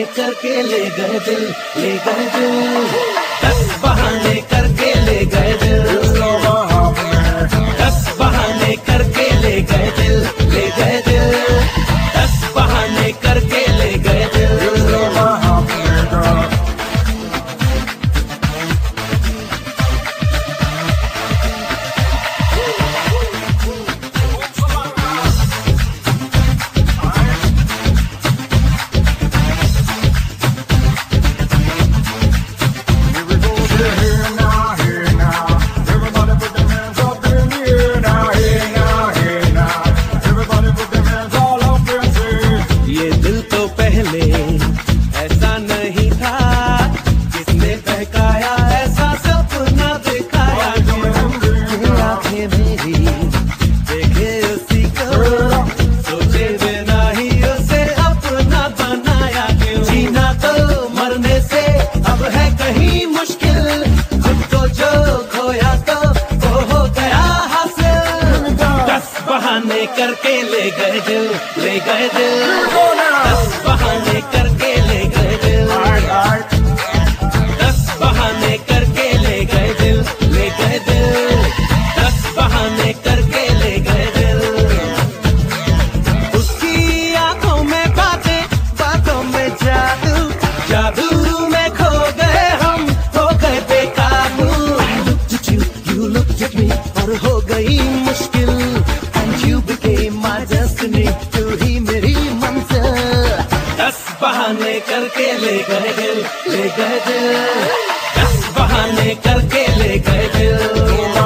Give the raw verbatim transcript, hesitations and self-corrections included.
बहाने करके ले गए दिल, ले गए दिल। दस बहाने करके ले गए दिल, दस बहाने करके ले गए दिल, ले गए दिल। दस बहाने करके ले गए दिल। ऐसा नहीं था किसने बहकाया, ऐसा सपना दिखाया। आंखें मेरी देखे उसी को, सोचे बिना ही उसे अपना बनाया। क्यों जीना तो मरने से अब है कहीं मुश्किल, खुद को जो खोया तो वो हो गया हासिल। दस बहाने करके ले गए दिल, ले गए दिल। दस बहाने करके ले गए दिल, दस बहाने करके ले गए दिल, ले गए दिल। दस बहाने करके ले गए दिल। उसकी आंखों में बातें, बातों में जादू, जादू में खो गए हम, हो गए बेकाबू। I looked at you, you looked at me, और हो गई मुश्किल। And you became my destiny, तू ही मेरी मंजिल। दस बहाने करके ले गए दिल, ले गए दिल। दस बहाने करके ले गए दिल।